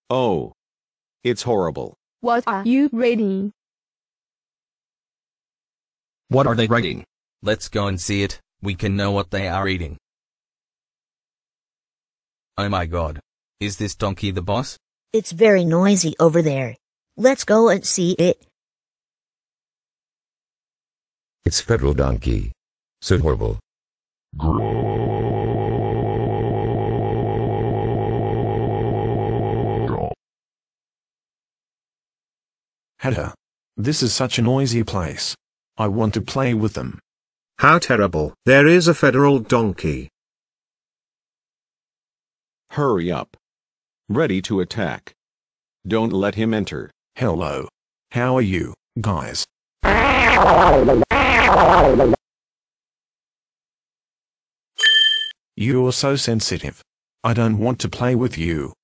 Oh. It's horrible. What are you reading? What are they writing? Let's go and see it, we can know what they are reading. Oh my god. Is this donkey the boss? It's very noisy over there. Let's go and see it. It's federal donkey. So horrible. Hedda. This is such a noisy place. I want to play with them. How terrible. There is a federal donkey. Hurry up. Ready to attack. Don't let him enter. Hello. How are you, guys? You're so sensitive. I don't want to play with you.